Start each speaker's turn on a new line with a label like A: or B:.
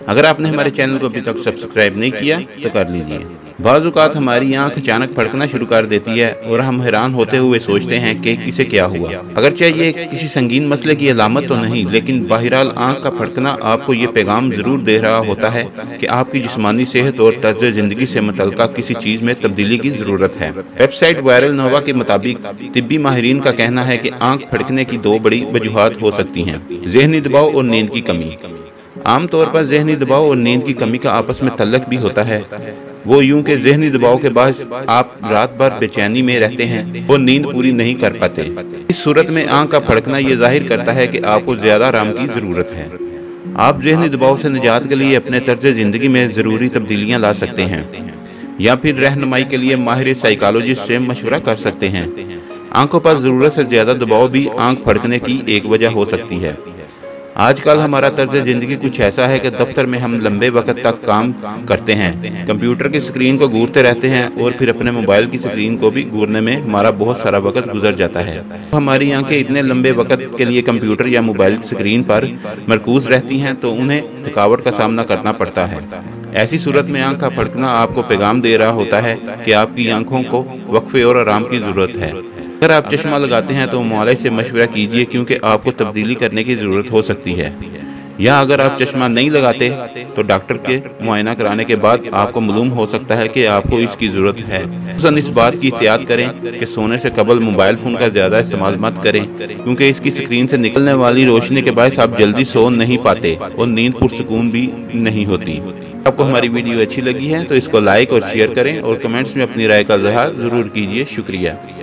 A: اگر آپ نے ہمارے چینل کو ابھی تک سبسکرائب نہیں کیا تو کر لیجیے۔ بعض اوقات ہماری آنکھ اچانک پھڑکنا شروع کر دیتی ہے اور ہم حیران ہوتے ہوئے سوچتے ہیں کہ اسے کیا ہوا۔ اگرچہ یہ کسی سنگین مسئلے کی علامت تو نہیں، لیکن بہرحال آنکھ کا پھڑکنا آپ کو یہ پیغام ضرور دے رہا ہوتا ہے کہ آپ کی جسمانی صحت اور طرز زندگی سے متعلقہ کسی چیز میں تبدیلی کی ضرورت ہے۔ ویب سائٹ وائرل نووا کے مطابق طبی ماہرین کا کہنا ہے کہ آنکھ پھڑکنے کی دو بڑی وجوہات ہو سکتی ہیں: ذہنی دباؤ اور نیند کی کمی۔ عام طور پر ذہنی دباؤ اور نیند کی کمی کا آپس میں تعلق بھی ہوتا ہے۔ وہ یوں کہ ذہنی دباؤ کے باعث آپ رات بھر بے چینی میں رہتے ہیں اور نیند پوری نہیں کر پاتے۔ اس صورت میں آنکھ کا پھڑکنا یہ ظاہر کرتا ہے کہ آپ کو زیادہ آرام کی ضرورت ہے۔ آپ ذہنی دباؤ سے نجات کے لیے اپنے طرز زندگی میں ضروری تبدیلیاں لا سکتے ہیں، یا پھر رہنمائی کے لیے ماہر سائیکالوجسٹ سے مشورہ کر سکتے ہیں۔ آنکھوں پر ضرورت سے زیادہ دباؤ بھی آنکھ پھڑکنے کی ایک وجہ ہو سکتی ہے۔ آج کل ہمارا طرز زندگی کچھ ایسا ہے کہ دفتر میں ہم لمبے وقت تک کام کرتے ہیں، کمپیوٹر کی سکرین کو گورتے رہتے ہیں اور پھر اپنے موبائل کی سکرین کو بھی گورنے میں ہمارا بہت سارا وقت گزر جاتا ہے۔ ہماری آنکھیں اتنے لمبے وقت کے لیے کمپیوٹر یا موبائل کی سکرین پر مرکوز رہتی ہیں تو انہیں تھکاوٹ کا سامنا کرنا پڑتا ہے۔ ایسی صورت میں آنکھ کا پھڑکنا آپ کو پیغام دے رہا ہوتا ہے کہ آپ کی آنکھوں کو وقفے اور آرام کی ضرورت ہے۔ اگر آپ چشمہ لگاتے ہیں تو معالج سے مشورہ کیجیے، کیونکہ آپ کو تبدیلی کرنے کی ضرورت ہو سکتی ہے۔ یا اگر آپ چشمہ نہیں لگاتے تو ڈاکٹر کے معائنہ کرانے کے بعد آپ کو معلوم ہو سکتا ہے کہ آپ کو اس کی ضرورت ہے۔ خصوصاً اس بات کی احتیاط کریں کہ سونے سے قبل موبائل فون کا زیادہ استعمال مت کریں، کیونکہ اس کی سکرین سے نکلنے والی روشنی کے باعث آپ جلدی سو نہیں پاتے اور نیند پرسکون بھی نہیں ہوتی۔ آپ کو ہماری ویڈیو اچھی لگی ہے تو اس کو لائک اور شیئر کریں اور کمنٹس میں اپنی رائے کا اظہار ضرور کیجیے۔ شکریہ۔